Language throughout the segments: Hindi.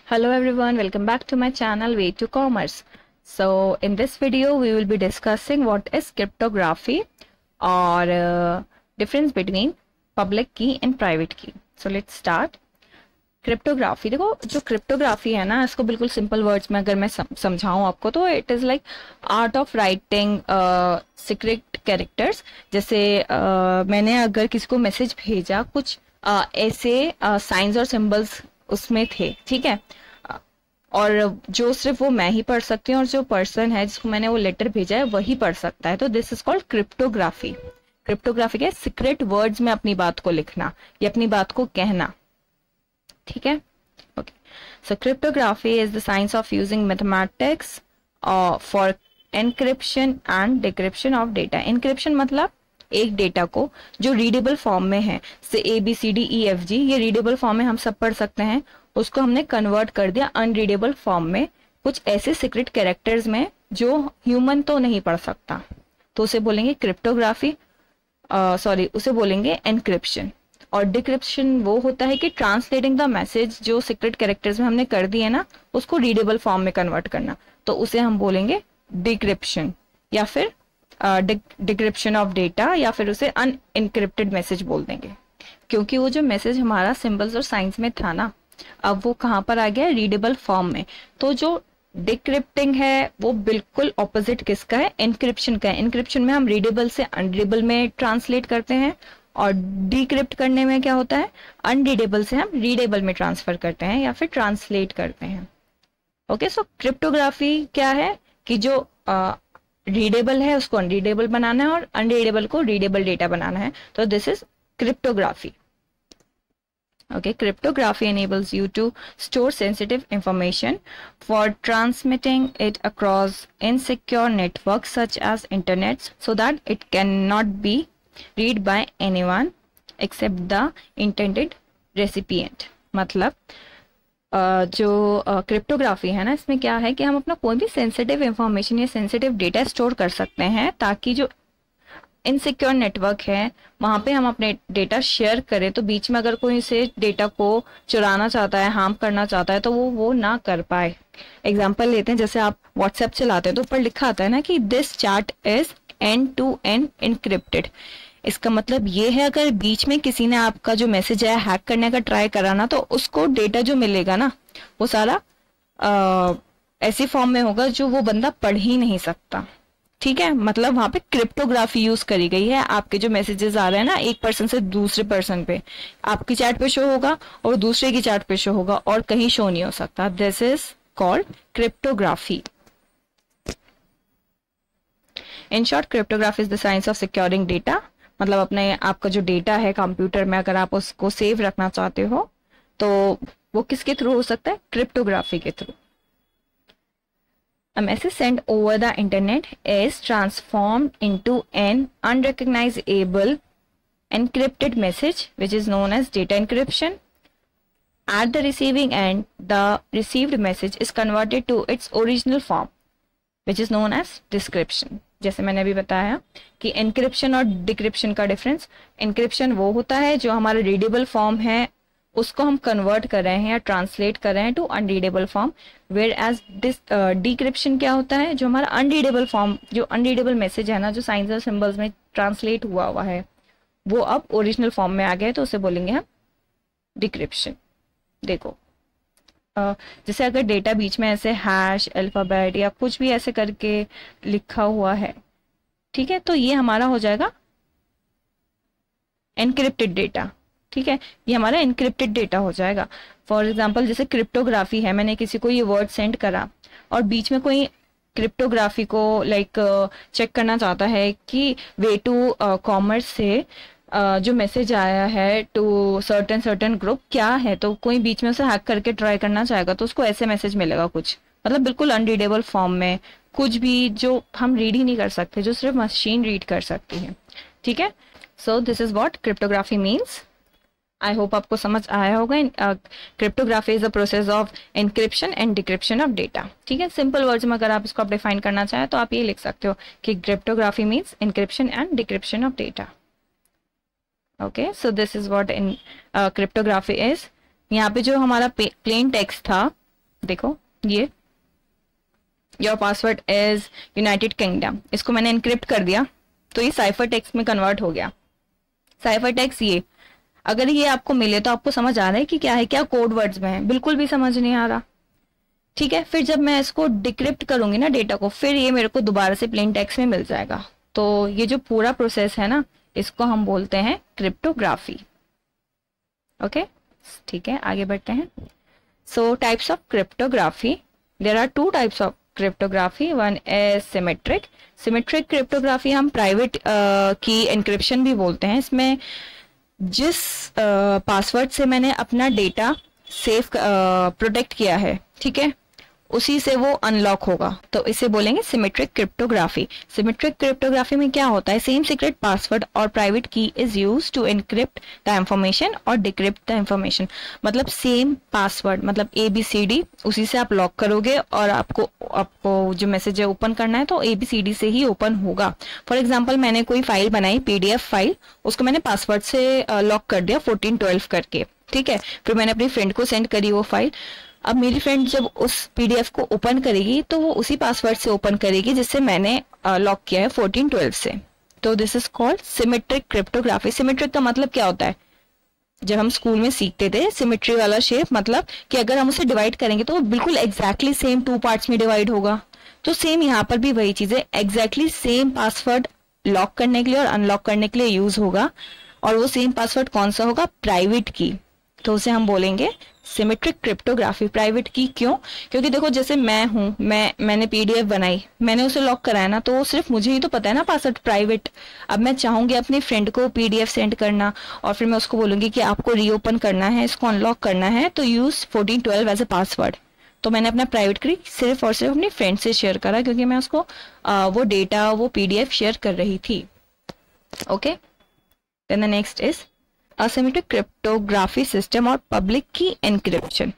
Hello everyone, welcome back to my channel Way to Commerce. So in this video we will be discussing what is cryptography or difference between public key and private key. So let's start. Cryptography, देखो जो क्रिप्टोग्राफी है ना, इसको बिल्कुल सिंपल वर्ड्स में अगर मैं समझाऊं आपको तो it is like art of writing secret characters. जैसे मैंने अगर किसी को मैसेज भेजा, कुछ ऐसे साइंस और सिंबल्स उसमें थे, ठीक है, और जो सिर्फ वो मैं ही पढ़ सकती हूँ और जो पर्सन है जिसको मैंने वो लेटर भेजा है वही पढ़ सकता है, तो this is called cryptography. Cryptography क्या है? सीक्रेट वर्ड्स में अपनी बात को लिखना या अपनी बात को कहना, ठीक है। Okay, so cryptography is the science of using mathematics for encryption and decryption of data. Encryption मतलब एक डेटा को जो रीडेबल फॉर्म में है, से ABCDEFG, ये रीडेबल फॉर्म में हम सब पढ़ सकते हैं, उसको हमने कन्वर्ट कर दिया अनरीडेबल फॉर्म में, कुछ ऐसे सीक्रेट कैरेक्टर्स में जो ह्यूमन तो नहीं पढ़ सकता, तो उसे बोलेंगे क्रिप्टोग्राफी, उसे बोलेंगे एनक्रिप्शन। और डिक्रिप्शन वो होता है कि ट्रांसलेटिंग द मैसेज जो सीक्रेट कैरेक्टर्स में हमने कर दिए ना, उसको रीडेबल फॉर्म में कन्वर्ट करना, तो उसे हम बोलेंगे डिक्रिप्शन या फिर डिक्रिप्शन ऑफ डेटा, या फिर उसे अनइनक्रिप्टेड मैसेज बोल देंगे, क्योंकि वो जो मैसेज हमारा सिंबल्स और साइंस में था ना, अब वो कहाँ पर आ गया? रीडेबल फॉर्म में। तो जो डिक्रिप्टिंग है वो बिल्कुल ऑपोजिट किसका है? एनक्रिप्शन का है। एनक्रिप्शन में हम रीडेबल से अनरीडेबल में ट्रांसलेट करते हैं, और डिक्रिप्ट करने में क्या होता है? अनरीडेबल से हम रीडेबल में ट्रांसफर करते हैं या फिर ट्रांसलेट करते हैं। ओके, सो क्रिप्टोग्राफी क्या है कि जो रीडेबल है उसको अनरीडेबल बनाना है और अनरीडेबल को रीडेबल डेटा बनाना है, तो this is cryptography. Okay, cryptography enables you to store sensitive information for transmitting it across insecure networks such as internets, so that it cannot be read by anyone except the intended recipient। मतलब जो क्रिप्टोग्राफी है ना, इसमें क्या है कि हम अपना कोई भी सेंसिटिव इंफॉर्मेशन या सेंसिटिव डेटा स्टोर कर सकते हैं, ताकि जो इनसिक्योर नेटवर्क है वहां पे हम अपने डेटा शेयर करें, तो बीच में अगर कोई इसे डेटा को चुराना चाहता है, हार्म करना चाहता है, तो वो ना कर पाए। एग्जांपल लेते हैं, जैसे आप व्हाट्सएप चलाते हैं तो ऊपर लिखा आता है ना कि this chat is end-to-end encrypted। इसका मतलब ये है, अगर बीच में किसी ने आपका जो मैसेज है हैक करने का ट्राई करा ना, तो उसको डेटा जो मिलेगा ना वो सारा ऐसी फॉर्म में होगा जो वो बंदा पढ़ ही नहीं सकता, ठीक है। मतलब वहां पे क्रिप्टोग्राफी यूज करी गई है। आपके जो मैसेजेस आ रहे हैं ना एक पर्सन से दूसरे पर्सन पे, आपकी चैट पे शो होगा और दूसरे की चैट पे शो होगा, और कहीं शो नहीं हो सकता। This is called cryptography. In short, cryptography is the science of securing data. मतलब अपने आपका जो डेटा है कंप्यूटर में, अगर आप उसको सेव रखना चाहते हो तो वो किसके थ्रू हो सकता है? क्रिप्टोग्राफी के through. A message sent over the internet is transformed into an unrecognizable encrypted message, which is known as data encryption. At the receiving end, the received message is converted to its original form, which is known as decryption. जैसे मैंने अभी बताया कि एनक्रिप्शन और डिक्रिप्शन का डिफरेंस, एनक्रिप्शन वो होता है जो हमारा रीडेबल फॉर्म है उसको हम कन्वर्ट कर रहे हैं या ट्रांसलेट कर रहे हैं टू अनरीडेबल फॉर्म, वेयर एज डिक्रिप्शन क्या होता है? जो हमारा अनरीडेबल फॉर्म, जो अनरीडेबल मैसेज है ना, जो साइंस और सिंबल्स में ट्रांसलेट हुआ है, वो अब ओरिजिनल फॉर्म में आ गया है, तो उसे बोलेंगे हम डिक्रिप्शन। देखो, जैसे अगर डेटा बीच में ऐसे हैश, अल्फाबेट या कुछ भी ऐसे करके लिखा हुआ है, ठीक है, तो ये हमारा हो जाएगा एनक्रिप्टेड डेटा, ठीक है, ये हमारा एनक्रिप्टेड डेटा हो जाएगा। फॉर एग्जांपल, जैसे क्रिप्टोग्राफी है, मैंने किसी को ये वर्ड सेंड करा और बीच में कोई क्रिप्टोग्राफी को लाइक चेक करना चाहता है कि वे टू कॉमर्स से जो मैसेज आया है टू सर्टेन ग्रुप क्या है, तो कोई बीच में उसे हैक करके ट्राई करना चाहेगा तो उसको ऐसे मैसेज मिलेगा कुछ, मतलब बिल्कुल अनरीडेबल फॉर्म में, कुछ भी जो हम रीड ही नहीं कर सकते, जो सिर्फ मशीन रीड कर सकती है, ठीक है। So this is what cryptography means. I hope आपको समझ आया होगा। Cryptography is a process of encryption and decryption of data, ठीक है। सिंपल वर्ड्स में अगर आप इसको आप डिफाइन करना चाहें तो आप ये लिख सकते हो कि cryptography means encryption and decryption of data. Okay, so this is what in cryptography is. यहाँ पे जो हमारा प्लेन टेक्स्ट था देखो ये your password is United Kingdom, इसको मैंने इनक्रिप्ट कर दिया तो ये साइफर टेक्स्ट में कन्वर्ट हो गया। साइफर टेक्स्ट ये अगर ये आपको मिले तो आपको समझ आ रहा है कि क्या है, क्या कोड वर्ड्स में है, बिल्कुल भी समझ नहीं आ रहा। ठीक है, फिर जब मैं इसको डिक्रिप्ट करूंगी ना डेटा को, फिर ये मेरे को दोबारा से प्लेन टेक्स्ट में मिल जाएगा। तो ये जो पूरा प्रोसेस है ना, इसको हम बोलते हैं क्रिप्टोग्राफी। ओके, ठीक है, आगे बढ़ते हैं। So types of cryptography, there are two types of cryptography. One is symmetric. Symmetric cryptography हम प्राइवेट की एनक्रिप्शन भी बोलते हैं। इसमें जिस पासवर्ड से मैंने अपना डेटा सेफ प्रोटेक्ट किया है, ठीक है, उसी से वो अनलॉक होगा, तो इसे बोलेंगे सिमेट्रिक क्रिप्टोग्राफी। सिमेट्रिक क्रिप्टोग्राफी में क्या होता है, सेम सीक्रेट पासवर्ड और private key is used to encrypt the information और डिक्रिप्ट द इंफॉर्मेशन। मतलब सेम पासवर्ड, मतलब ABCD, उसी से आप लॉक करोगे और आपको जो मैसेज है ओपन करना है तो ABCD से ही ओपन होगा। फॉर एग्जाम्पल मैंने कोई फाइल बनाई, PDF फाइल, उसको मैंने पासवर्ड से लॉक कर दिया 1412 करके, ठीक है, फिर मैंने अपनी फ्रेंड को सेंड करी वो फाइल। अब मेरी फ्रेंड जब उस PDF को ओपन करेगी तो वो उसी पासवर्ड से ओपन करेगी जिससे मैंने लॉक किया है 1412 से। तो this is called symmetric cryptography. Symmetric का मतलब क्या होता है, जब हम स्कूल में सीखते थे सिमेट्री वाला शेप, मतलब कि अगर हम उसे डिवाइड करेंगे तो वो बिल्कुल एग्जैक्टली सेम 2 पार्ट्स में डिवाइड होगा। तो सेम यहाँ पर भी वही चीज है, एग्जैक्टली सेम पासवर्ड लॉक करने के लिए और अनलॉक करने के लिए यूज होगा। और वो सेम पासवर्ड कौन सा होगा, प्राइवेट की, तो उसे हम बोलेंगे सिमेट्रिक क्रिप्टोग्राफी। प्राइवेट की क्यों, क्योंकि देखो जैसे मैं हूं, मैंने PDF बनाई, मैंने उसे लॉक कराया ना, तो वो सिर्फ मुझे ही तो पता है ना पासवर्ड प्राइवेट। अब मैं चाहूंगी अपनी फ्रेंड को PDF सेंड करना और फिर मैं उसको बोलूंगी कि आपको रीओपन करना है, इसको अनलॉक करना है, तो यूज 1412 एज ए पासवर्ड। तो मैंने अपना प्राइवेट की सिर्फ और सिर्फ अपनी फ्रेंड से शेयर करा, क्योंकि मैं उसको वो डेटा, वो PDF शेयर कर रही थी। Okay, then the next is asymmetric cryptography system और पब्लिक की एनक्रिप्शन।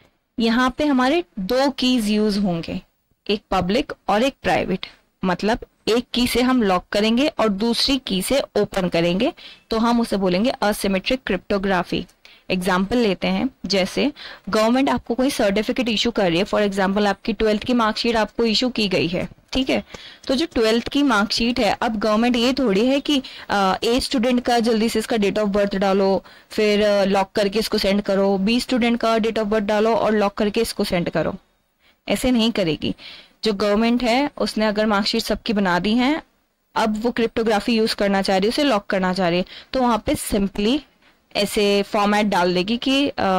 यहाँ पे हमारे 2 कीज यूज होंगे, एक पब्लिक और एक प्राइवेट। मतलब एक की से हम लॉक करेंगे और दूसरी की से ओपन करेंगे, तो हम उसे बोलेंगे असिमेट्रिक क्रिप्टोग्राफी। एग्जाम्पल लेते हैं, जैसे गवर्नमेंट आपको कोई सर्टिफिकेट इशू कर रही है, फॉर एग्जाम्पल आपकी 12th की मार्कशीट आपको इशू की गई है, ठीक है, तो जो 12th की मार्कशीट है, अब गवर्नमेंट ये थोड़ी है कि A स्टूडेंट का जल्दी से इसका डेट ऑफ बर्थ डालो, फिर लॉक करके इसको सेंड करो, B स्टूडेंट का डेट ऑफ बर्थ डालो और लॉक करके इसको सेंड करो, ऐसे नहीं करेगी। जो गवर्नमेंट है उसने अगर मार्कशीट सबकी बना दी है, अब वो क्रिप्टोग्राफी यूज करना चाह रही है, उसे लॉक करना चाह रही है, तो वहां पे सिंपली ऐसे फॉर्मेट डाल देगी कि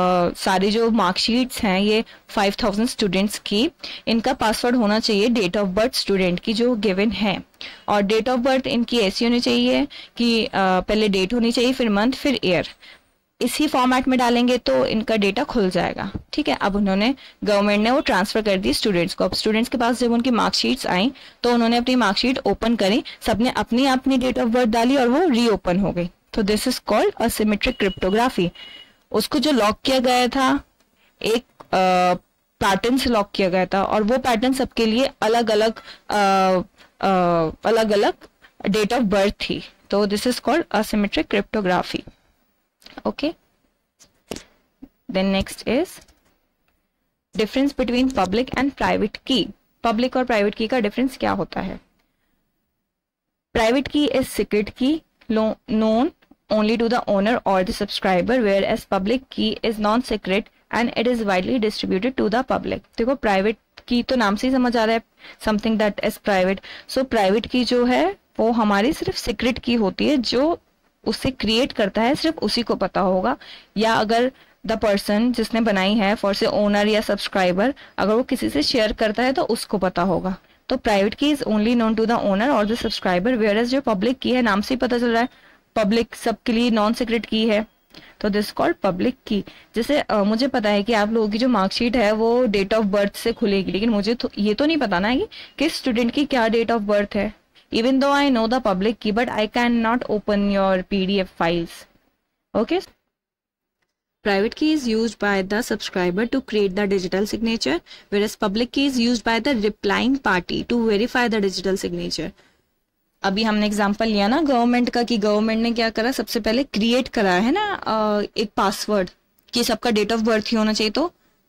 सारी जो मार्कशीट्स हैं ये 5000 स्टूडेंट्स की, इनका पासवर्ड होना चाहिए डेट ऑफ बर्थ स्टूडेंट की जो गिवन है, और डेट ऑफ बर्थ इनकी ऐसी होनी चाहिए कि पहले डेट होनी चाहिए, फिर मंथ, फिर ईयर। इसी फॉर्मेट में डालेंगे तो इनका डेटा खुल जाएगा, ठीक है। अब उन्होंने, गवर्नमेंट ने वो ट्रांसफर कर दी स्टूडेंट्स को। अब स्टूडेंट्स के पास जब उनकी मार्कशीट्स आई तो उन्होंने अपनी मार्कशीट ओपन करी, सबने अपनी अपनी डेट ऑफ बर्थ डाली और वो रीओपन हो गई। तो this is called asymmetric cryptography. उसको जो लॉक किया गया था एक पैटर्न से लॉक किया गया था, और वो पैटर्न सबके लिए अलग अलग डेट ऑफ बर्थ थी। तो this is called asymmetric cryptography. Okay, then next is difference between public and private key. Public और प्राइवेट की का डिफरेंस क्या होता है? Private key is secret key known only to the owner or the subscriber, whereas public key is non-secret and it is widely distributed to the public. देखो प्राइवेट की तो नाम से ही समझ आ रहा है, something that is private. So private key जो है वो हमारी सिर्फ सीक्रेट की होती है, जो उसे क्रिएट करता है सिर्फ उसी को पता होगा, या अगर द पर्सन जिसने बनाई है, फॉर से ओनर या सब्सक्राइबर, अगर वो किसी से शेयर करता है तो उसको पता होगा। तो private key is only known to the owner और द सब्सक्राइबर, वेयरएज जो पब्लिक की है, नाम से ही पता चल रहा है पब्लिक सबके लिए नॉन सीक्रेट की है, तो दिस कॉल्ड पब्लिक की। जैसे मुझे पता है कि आप लोगों की जो मार्कशीट है वो डेट ऑफ बर्थ से खुलेगी, लेकिन मुझे ये तो नहीं पता ना कि किस स्टूडेंट की क्या डेट ऑफ बर्थ है। Even though I know the public key, but I can not open your PDF files. Okay, private key is used by the subscriber to create the digital signature, whereas public key is used by the replying party to verify the digital signature. अभी हमने एग्जांपल लिया ना गवर्नमेंट का, कि गवर्नमेंट ने क्या करा, सबसे पहले क्रिएट करा है ना एक पासवर्ड कि सबका डेट ऑफ बर्थ ही होना चाहिए, तो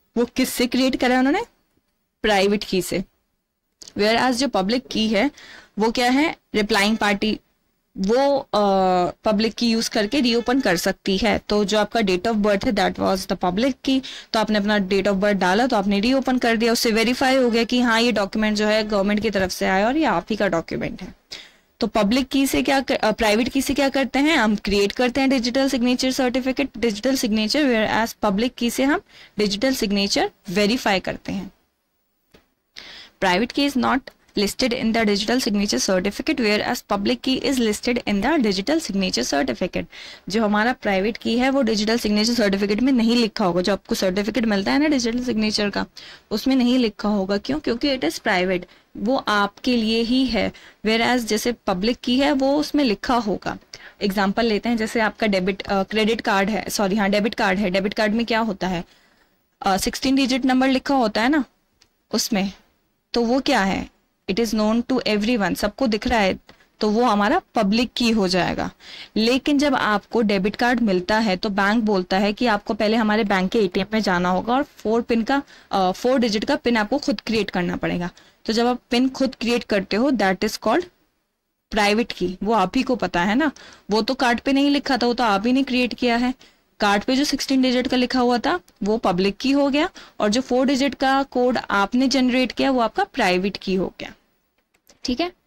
वो किससे क्रिएट करा है उन्होंने? प्राइवेट की से। वेयर एज जो पब्लिक की है वो क्या है? रिप्लाइंग पार्टी वो पब्लिक की यूज करके रीओपन कर सकती है। तो जो आपका डेट ऑफ बर्थ है that was the public key, तो आपने अपना डेट ऑफ बर्थ डाला तो आपने रीओपन कर दिया, उससे वेरीफाई हो गया कि हाँ ये डॉक्यूमेंट जो है गवर्नमेंट की तरफ से आया और ये आप ही का डॉक्यूमेंट है। तो पब्लिक की से क्या प्राइवेट की से क्या करते हैं? हम क्रिएट करते हैं digital signature certificate, digital signature, whereas public key से हम डिजिटल सिग्नेचर वेरीफाई करते हैं। Private key is not listed in the digital signature certificate whereas public key is listed in the digital signature certificate। जो हमारा प्राइवेट की है वो डिजिटल सिग्नेचर सर्टिफिकेट में नहीं लिखा होगा। जो आपको सर्टिफिकेट मिलता है ना डिजिटल सिग्नेचर का, उसमें नहीं लिखा होगा। क्यों? क्योंकि इट इज प्राइवेट, वो आपके लिए ही है। whereas जैसे पब्लिक की है वो उसमें लिखा होगा। एग्जाम्पल लेते हैं, जैसे आपका क्रेडिट कार्ड है, सॉरी हाँ डेबिट कार्ड है। डेबिट कार्ड में क्या होता है? 16 डिजिट नंबर लिखा होता है ना उसमें, तो वो क्या है? It is known to everyone, सबको दिख रहा है, तो वो हमारा पब्लिक की हो जाएगा। लेकिन जब आपको डेबिट कार्ड मिलता है तो बैंक बोलता है कि आपको पहले हमारे बैंक के एटीएम में जाना होगा और 4 डिजिट का पिन आपको खुद क्रिएट करना पड़ेगा। तो जब आप पिन खुद क्रिएट करते हो दैट इज कॉल्ड प्राइवेट की। वो आप ही को पता है ना, वो तो कार्ड पे नहीं लिखा था, वो तो आप ही ने क्रिएट किया है। कार्ड पे जो 16 डिजिट का लिखा हुआ था वो पब्लिक की हो गया, और जो 4 डिजिट का कोड आपने जनरेट किया वो आपका प्राइवेट की हो गया। ठीक है,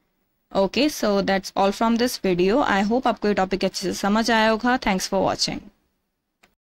okay, so that's all from this video. I hope आपको ये टॉपिक अच्छे से समझ आया होगा। Thanks for watching.